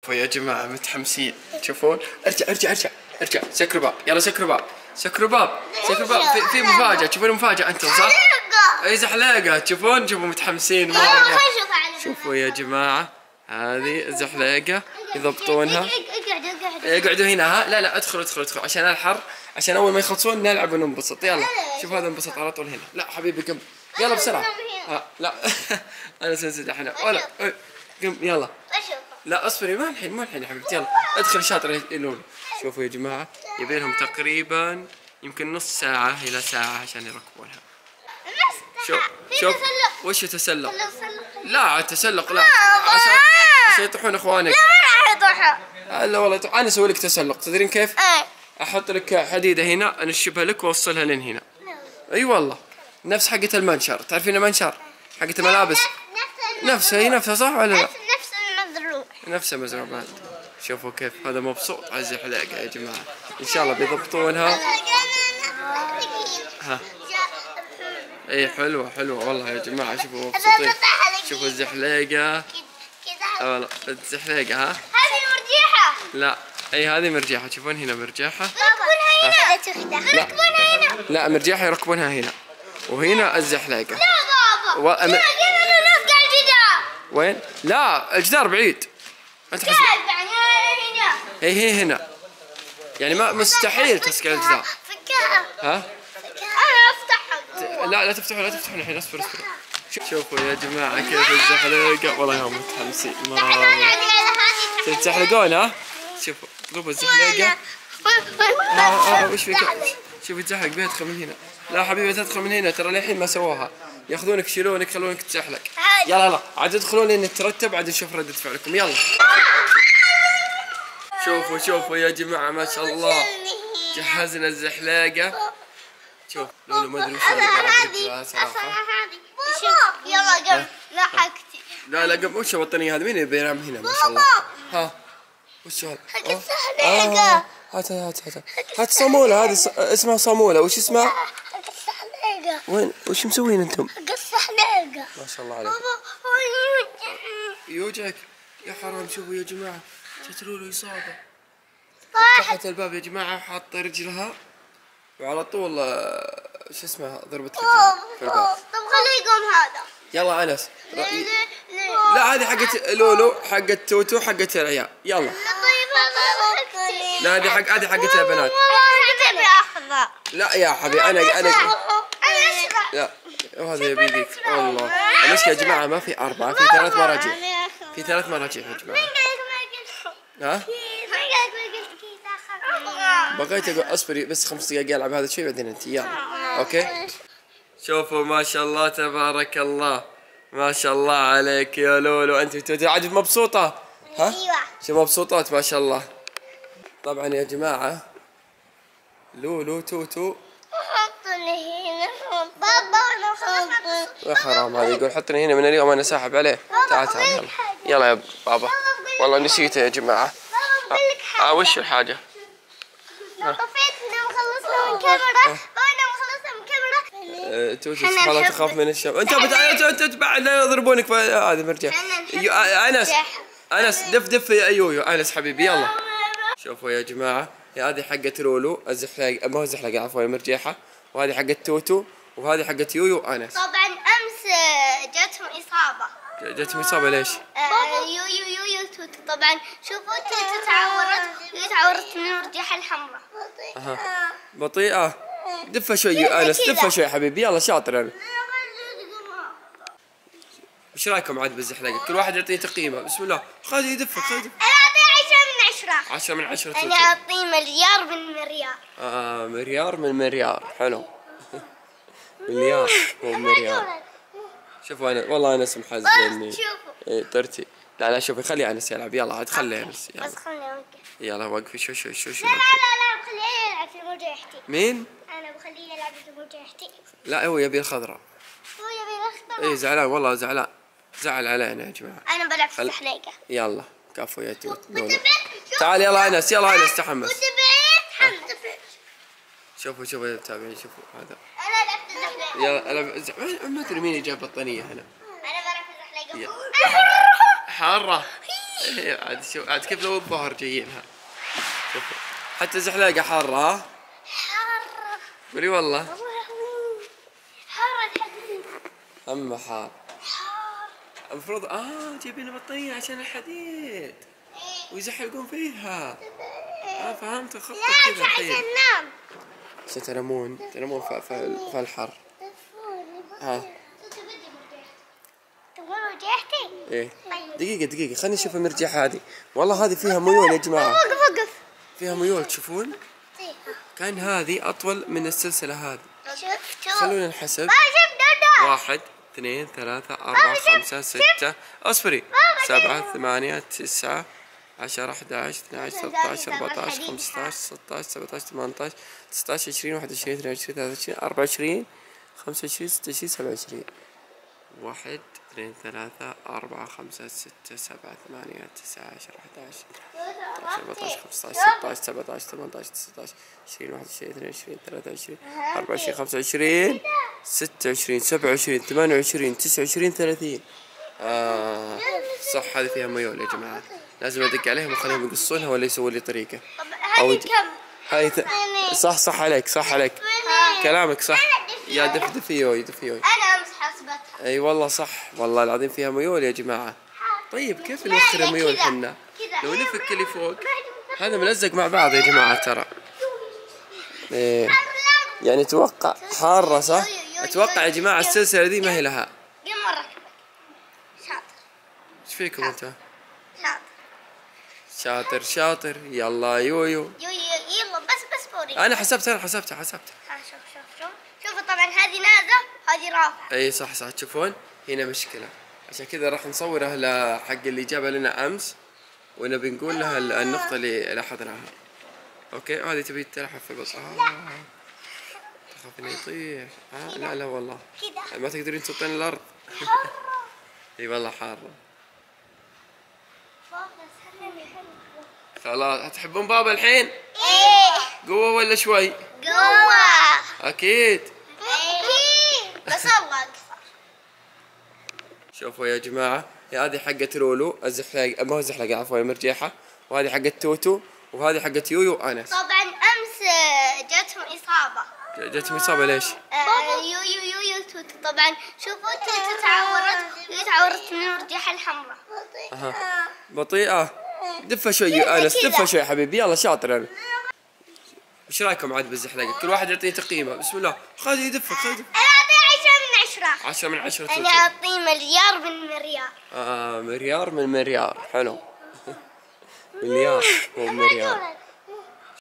شوفوا يا جماعة متحمسين، تشوفون؟ ارجع سكروا باب، يلا سكروا باب. في مفاجأة، تشوفون مفاجأة انتم صح؟ اي زحليقة، تشوفون متحمسين مرة. شوفوا يا جماعة هذه الزحليقة يضبطونها. اقعدوا هنا. ها لا ادخلوا عشان الحر، عشان اول ما يخلصون نلعب وننبسط. يلا شوف هذا انبسط على طول هنا. لا حبيبي قم، يلا بسرعة. لا انا سنسد احنا ولا قم يلا. لا اصبري، ما الحين يا حبيبتي. يلا ادخل شاطر يلون. شوفوا يا جماعة يبي لهم تقريبا يمكن نص ساعة إلى ساعة عشان يركبونها. شوف وش تسلق؟ لا التسلق لا، عشان يطيحون اخوانك. لا ما راح يطيحون. لا والله انا اسوي لك تسلق، تدرين كيف؟ احط لك حديدة هنا انشبها لك واوصلها لين هنا. اي والله نفس حقة المنشر، تعرفين المنشر حقة الملابس؟ نفسها صح ولا لا؟ نفس المزروع. نفسه مزروع بعد. شوفوا كيف هذا مبسوط على الزحليقة يا جماعة، ان شاء الله بيضبطونها. ها اي حلوة والله يا جماعة. شوفوا مبسوطين. شوفوا الزحليقة. والله الزحليقة. ها هذه المرجيحة. لا اي هذه مرجيحة، تشوفون هنا مرجيحة. ركبونها هنا. لا مرجيحة يركبونها هنا، وهنا الزحليقة. لا بابا لا نفقع الجدار. وين؟ لا الجدار بعيد. انت يعني هنا. هي هنا يعني ما مستحيل تسقع الجدار. فكها. ها انا افتحها. لا تفتحون الحين. اصبر. شوفوا يا جماعة كيف الزحليقة، والله هم متحمسين مرة. تزحلقون. ها شوفوا ضربوا الزحليقة. وش فيك؟ شوف الزحلق بيدخل من هنا. لا حبيبي تدخل من هنا، ترى للحين ما سووها. ياخذونك يشيلونك يخلونك تزحلق. يلا عاد ادخلون لين نترتب، عاد نشوف ردة فعلكم. يلا شوفوا يا جماعة ما شاء الله جهزنا الزحليقة. شوف لولو ما ادري وش هذه صراحة. يلا قم لحقتي. لا قم. وش البطانية هذه؟ مين اللي بينام هنا ما شاء الله؟ ها وش هذا؟ حق الزحليقة. هات صامولة، هذه اسمها صامولة. وش اسمها؟ حق الزحليقة. وين وش مسوين انتم؟ حق الزحليقة. ما شاء الله عليك. يوجعك يا حرام. شوفوا يا جماعة جت لولو إصابة. فتحت الباب يا جماعة، حاطة رجلها وعلى طول شو اسمها ضربت رجلها في الباب. طب خليه يقوم هذا. يلا أنس. لا هذه حقت لولو، حقت توتو، حقت العيال. يلا. طيب هذا لا هذه حقت البنات. لا يا حبيبي انا لا وهذا يبي ذيك. والله المشكلة يا جماعة ما في 4، في 3 مراجيح. في 3 مراجيح يا جماعة. ها بغيت اقول اصبري بس 5 دقائق العب هذا شوي بعدين انت. يلا اوكي. شوفوا ما شاء الله تبارك الله، ما شاء الله عليك يا لولو. انت عاد مبسوطة؟ ها شو مبسوطات ما شاء الله. طبعا يا جماعة لولو توتو حطني هنا بابا. انا حرام هذا يقول حطني هنا من اليوم انا ساحب عليه. تعال يلا يا بابا. والله نسيته يا جماعة. وش الحاجة؟ طفيتنا وخلصنا من كاميرا. توتو سبحان الله تخاف من الشمس. انت بعد لا يضربونك. هذا مرجع. انس دف يا يويو. انس حبيبي يلا. شوفوا يا جماعة هذه حقت لولو الزحليقة، ما هو الزحليقة عفوا المرجيحة، وهذه حقت توتو، وهذه حقت يويو أنس. طبعا أمس جتهم إصابة. ليش؟ يويو توتو. طبعا شوفوا توتو تعورت من المرجيحة الحمراء. بطيئة. دفها شوي أنس، دفها شوي حبيبي. يلا شاطر أنا. وش رايكم عاد بالزحليقة؟ كل واحد يعطيه تقييمه. بسم الله. خلي يدفك. أنا أعطيه 10 من 10. 10 من 10. أنا أعطيه مليار من مليار. مليار من مليار. حلو. مليار مو مليار. شوفوا أنا والله أنس محزنني. طرتي. لا شوفي خلي أنس يلعب. يلا عاد خلي أنس. بس خليني أوقف. يلا وقفي. شو لا بخليه يلعب في مرجيحتي. مين؟ أنا بخليه يلعب في مرجيحتي. لا هو يبي الخضراء. هو يبي الأخضر. اي زعلان والله زعلان. زعل علينا يا جماعة. أنا بلعب في الزحليقة. يلا كفو يا توت. تعال يلا أنس. تحمس. شوفوا يا متابعين. شوفوا هذا. أنا لعبت الزحليقة. يلا ما ادري مين جاب بطانية هنا. أنا بلعب في الزحليقة. حارة. إيه عاد شوف عاد كيف لو الظهر جايينها. شوفوا حتى زحلقة حارة. حارة. قولي والله. حارة الحديد. أما حار. حار. المفروض جايبين بطارية عشان الحديد ويزحلقون فيها. فهمت خطة كذا الحين. عشان ننام. عشان تنامون في الحر. تبغون مرجحتي؟ ايه دقيقة خليني اشوف المرجحة هذه. والله هذه فيها ميول يا جماعة. وقف. فيها ميول تشوفون؟ كان هذه أطول من السلسلة هذه. شوف. خلونا نحسب. 1 2 3 4 5 6 اصبري 7 8 9 10 11 12 13 14 15 16 17 18 19 20 21 22 23 24 25 26 27. 1 2 3 4 5 6 7 8 9 10 11 14 15 16 17 18 19 20 21 22 23 24 25 26 27 28 29 30. صح هذه فيها ميول يا جماعة. لازم ادق عليهم واخليهم يقصونها ولا يسوون لي طريقة. هذه كم؟ هاي صح عليك كلامك صح. يا دفيوي انا امس حسبتها. اي والله صح والله العظيم فيها ميول يا جماعة. طيب كيف نوخر ميول حنا؟ لو نفك اللي فوق هذا ملزق مع بعض يا جماعة ترى. ايه يعني اتوقع حارة صح؟ اتوقع يا جماعة السلسلة دي ما هي لها. مرة شاطر. ايش فيكم انت؟ شاطر. شاطر يلا يويو. يلا بس فوري. انا حسبتها. شوفوا طبعا هذه نازله هذه رافعه. اي صح تشوفون هنا مشكلة. عشان كذا راح نصورها لحق اللي جابها لنا امس ونبي نقول لها النقطة اللي لاحظناها. اوكي هذه تبي تلحف في البص. تخاف انه يطيح. لا والله كذا ما تقدرين تسطين الارض. اي والله حارة. خلاص تحبون بابا الحين؟ ايه. قوة ولا شوي؟ قوة. اكيد. بس الله اكثر. شوفوا يا جماعة هذه حقت لولو الزحلقة، ما هو الزحلقة عفوا المرجيحة، وهذه حقت توتو، وهذه حقت يويو وأنس. طبعا امس جتهم اصابة. جتهم إصابة ليش؟ يويو توتو طبعا شوفوا توتو تعورت من المرجيحة الحمراء. بطيئة. دفة شوي أنس دفة شوي حبيبي يلا شاطر أنا. وش رايكم عاد بالزحلقة؟ كل واحد يعطيني تقييمه. بسم الله خذي يدفك انا اعطيه 10 من 10. 10 من 10. انا اعطيه مليار من مليار. مليار من مليار حلو. مليار مو مليار.